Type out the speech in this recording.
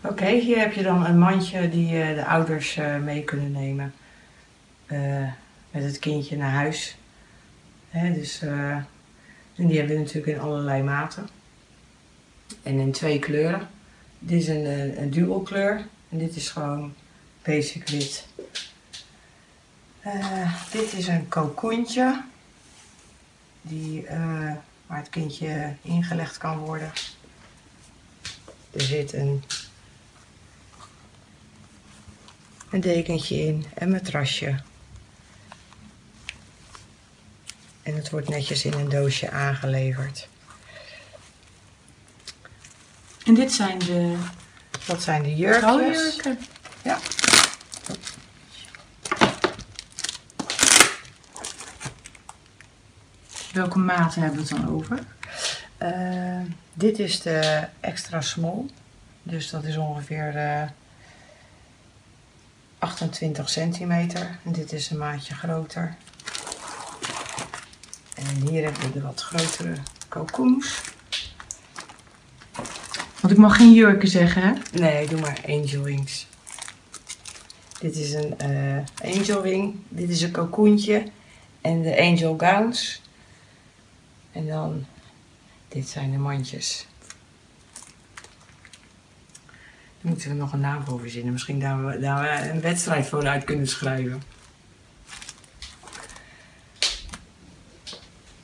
Oké, hier heb je dan een mandje die de ouders mee kunnen nemen met het kindje naar huis. Dus, en die hebben we natuurlijk in allerlei maten. En in 2 kleuren. Dit is een dual kleur en dit is gewoon basic wit. Dit is een cocoentje waar het kindje ingelegd kan worden. Er zit een dekentje in, een matrasje. En het wordt netjes in een doosje aangeleverd. En dit zijn Dat zijn de jurkjes. trouwjurken. Ja. Welke maten hebben we het dan over? Dit is de extra small. Dus dat is ongeveer 28 centimeter. En dit is een maatje groter. En hier hebben we de wat grotere cocoons. Want ik mag geen jurken zeggen, hè? Nee, doe maar angel wings. Dit is een angel wing. Dit is een cocoentje. En de angel gowns. En dan, dit zijn de mandjes. Daar moeten we nog een naam voor verzinnen. Misschien daar we een wedstrijd voor uit kunnen schrijven.